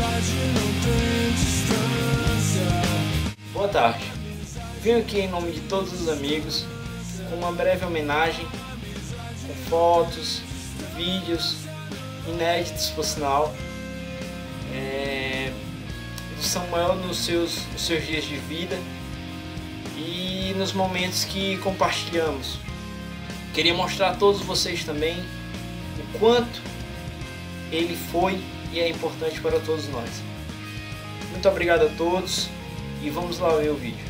Boa tarde. Vim aqui em nome de todos os amigos com uma breve homenagem, com fotos, vídeos inéditos por sinal, do Samuel nos seus dias de vida e nos momentos que compartilhamos. Queria mostrar a todos vocês também o quanto ele foi e é importante para todos nós. Muito obrigado a todos e vamos lá ver o vídeo.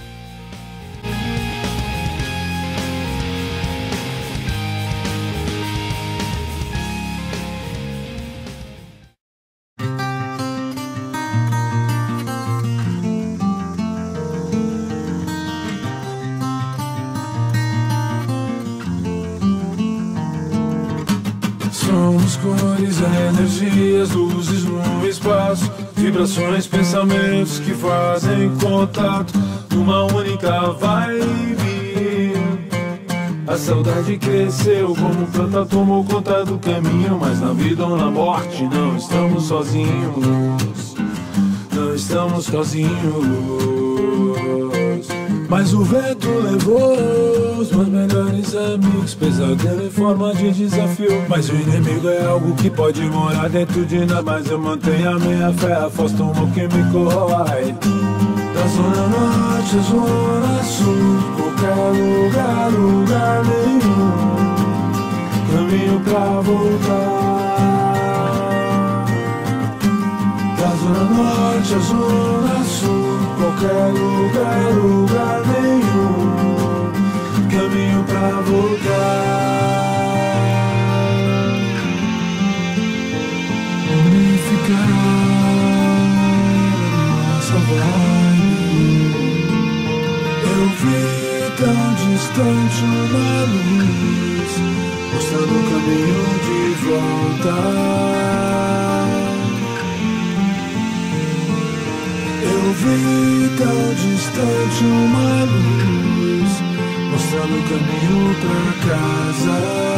Somos cores, energias, luzes no espaço, vibrações, pensamentos que fazem contato numa única vibe. A saudade cresceu como planta, tomou conta do caminho, mas na vida ou na morte não estamos sozinhos. Não estamos sozinhos. Mas o vento levou os meus melhores amigos, pesadelo em forma de desafio. Mas o inimigo é algo que pode morar dentro de nós, mas eu mantenho a minha fé, afasto um que me corrói. Da zona norte à zona sul, qualquer lugar, lugar nenhum, caminho pra voltar. Da zona norte à zona sul, qualquer lugar, lugar nenhum, caminho pra voltar. Unificar nossa vibe. Eu vi tão distante uma luz, mostrando o caminho de volta. Eu vi tão distante uma luz, mostrando o caminho pra casa.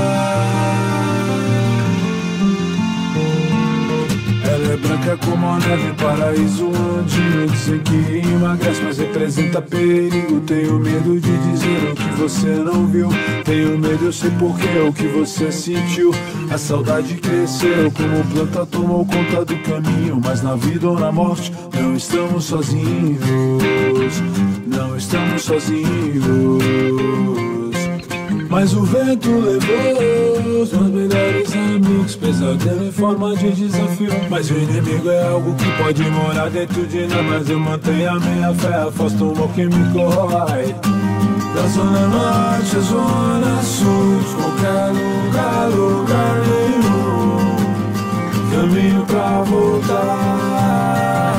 Ela é branca como a neve, paraíso onde eu dizem que emagrece, mas representa perigo. Tenho medo de dizer o que você não viu, tenho medo, eu sei porquê, o que você sentiu. A saudade cresceu como planta, tomou conta do caminho, mas na vida ou na morte não estamos sozinhos. Não estamos sozinhos. Mas o vento levou os meus melhores amigos, pesadelo em forma de desafio. Mas o inimigo é algo que pode morar dentro de nós, mas eu mantenho a minha fé, afasto o mal que me corrói. Da zona norte à zona sul, qualquer lugar, lugar nenhum, caminho pra voltar.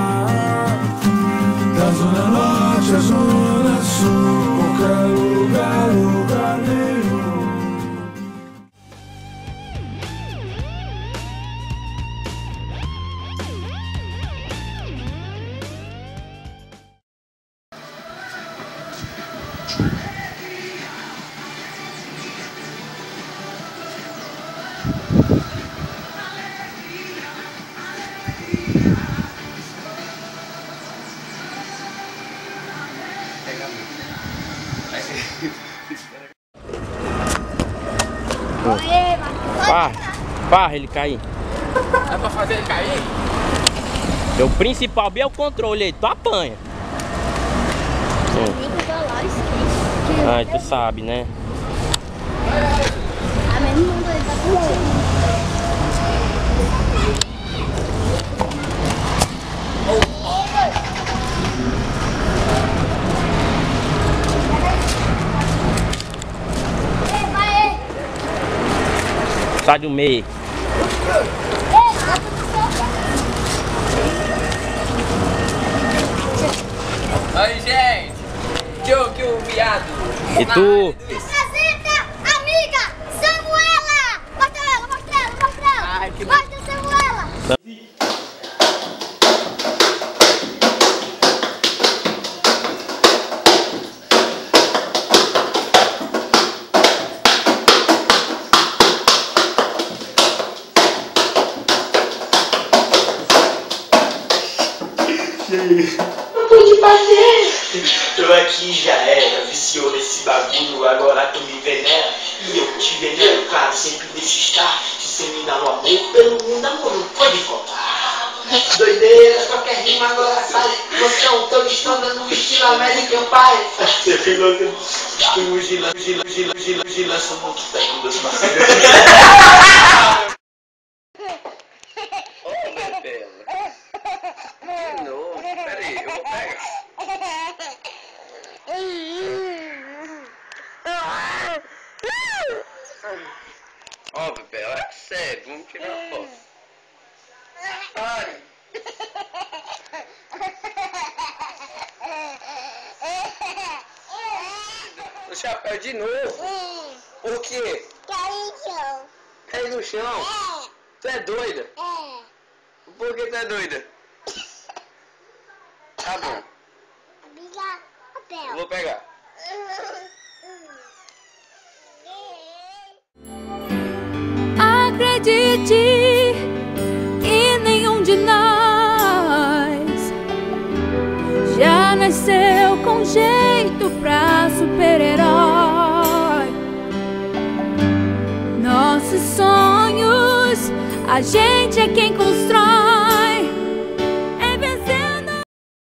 Da zona norte à zona sul, qualquer lugar, lugar nenhum. Barra ele cair. É pra fazer ele cair? O principal bem é o controle aí, tu apanha. Ai, tu sabe, né? A mesma coisa tá acontecendo. Sai do meio. Oi, gente. Que o viado. E tu? Apresenta, amiga, Samuela. Mostra ela, mostra ela, mostra ela. Ai, que mostra a Samuela. Não pude fazer. Eu aqui já era, viciou nesse bagulho, agora tu me venera. E eu te venero, claro, sempre deixa estar. Se você me dá um amor pelo mundo, amor não pode faltar. Doideira, qualquer rima agora sai. Você é um tão estrada no estilo American Pie. Você ficou que o Gila são muito técnicos das parceiras. Ô, minha bela. De novo, peraí, eu vou pegar. Ó, bebê, olha sério, vamos tirar uma foto. Ai. O chapéu de novo? Por quê? Caiu no chão? Tu é doida? Por que tu é doida? Tá bom. Eu vou pegar. Acredite que nenhum de nós já nasceu com jeito pra super-herói. Nossos sonhos, a gente é quem constrói.